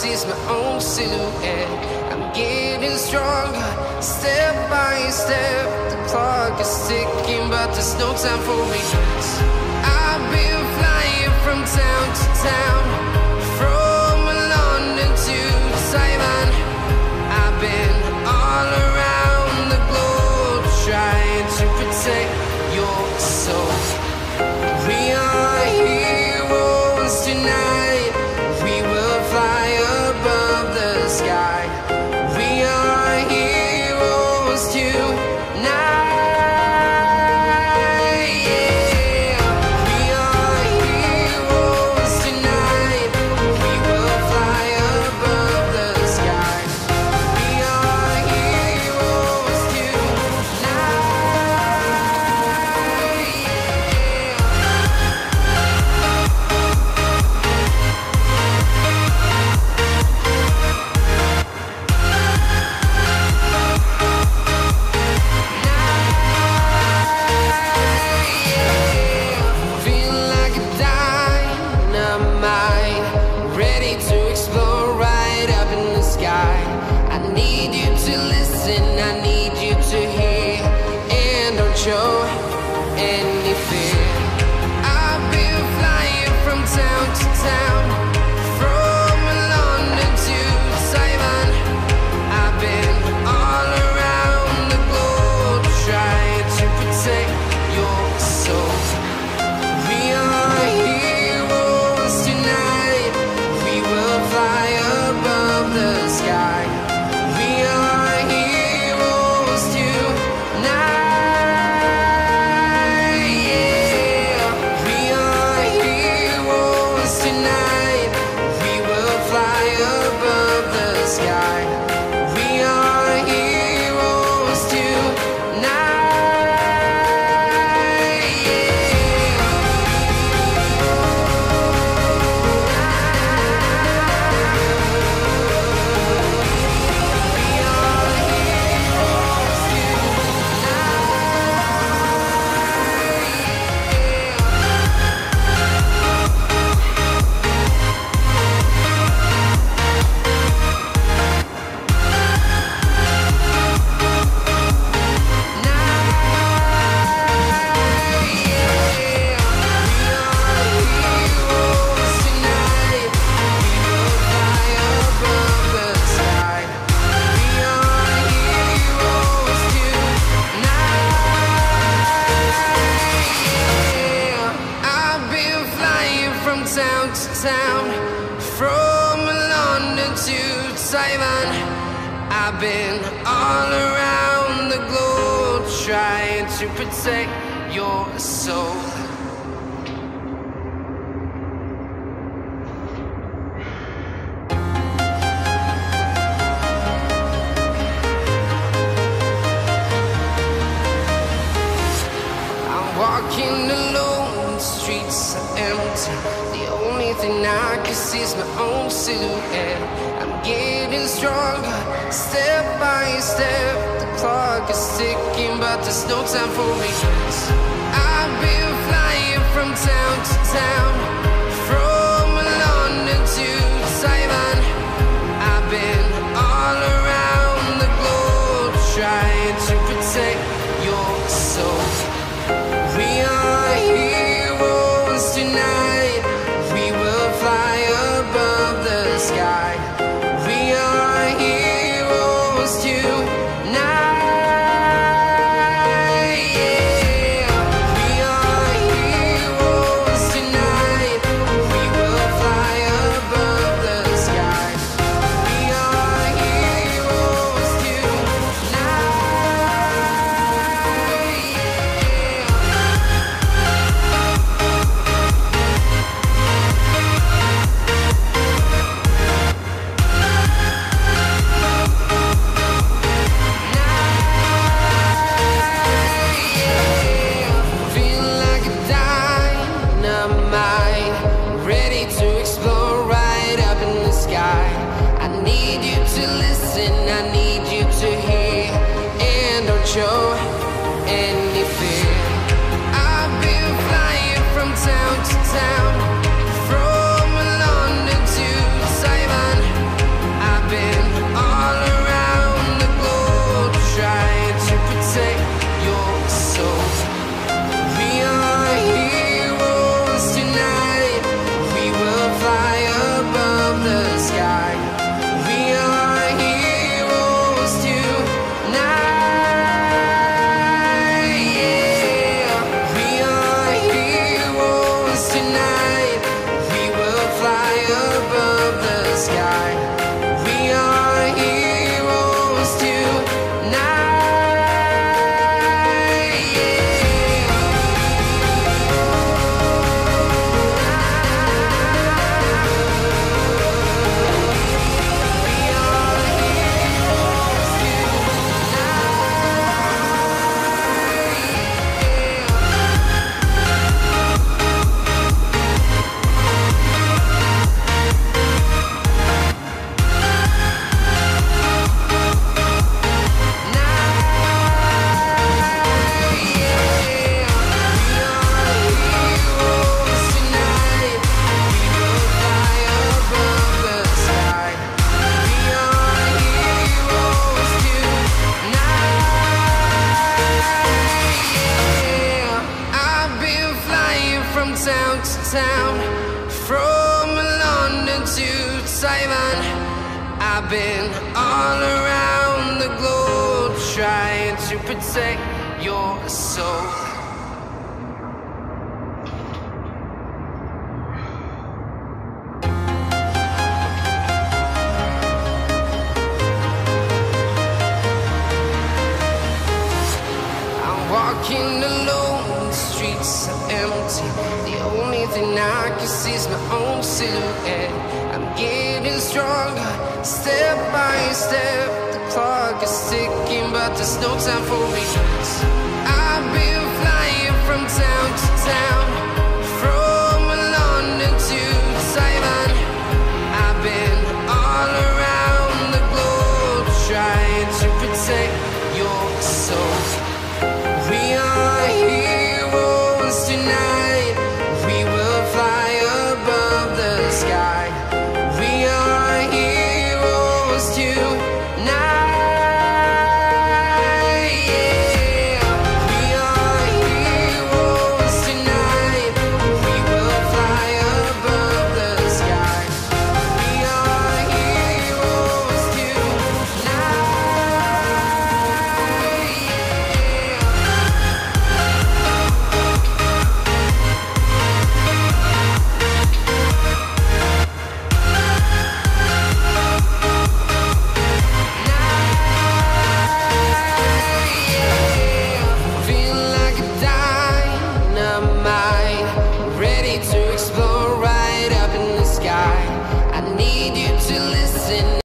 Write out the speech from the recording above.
see is my own silhouette. I'm getting stronger, step by step. The clock is ticking, but there's no time for regrets. I've been flying from town to town, from London to Taiwan. I've been all around the globe trying to protect your soul. We are heroes tonight. We will fly above the sky. We are heroes tonight. Yeah. We are heroes tonight. We will fly above the sky. We are heroes tonight. Feel like a dynamite, ready to explore right up in the sky. I need you to listen, I need you to hear, and don't show any fear. I've been flying from town to town, from London to Taiwan. I've been all around the globe trying to protect your soul. We are heroes tonight. We will fly above the sky. We are heroes tonight. Yeah. We are heroes tonight. We will fly above the sky. We are heroes tonight. I've been flying from town to town, from London to Taiwan. I've been all around the globe trying to protect your soul. I'm walking alone, the streets are empty. The only thing I can see is my own silhouette. I'm getting stronger, step by step. The clock is ticking, but there's no time for regrets. I've been flying from town to town, from London to Taiwan. I've been all around the globe trying to protect your soul. We are heroes tonight. We will fly above the sky. We are heroes tonight. Yeah. We are heroes tonight. We will fly above the sky. We are heroes tonight. Feel like a dynamite, ready to explore right up in the sky. I need you to listen, I need you to hear, and don't show any fear. I've been flying from town to town, from London to Taiwan. town, from London to Taiwan. I've been all around the globe trying to protect your soul. Walking alone, the streets are empty. The only thing I can see is my own silhouette. I'm getting stronger, step by step. The clock is ticking, but there's no time for regrets. I've been flying from town to town, from London to Taiwan. I've been all around the globe trying to protect your soul. We are heroes tonight. We will fly above the sky. We are heroes tonight.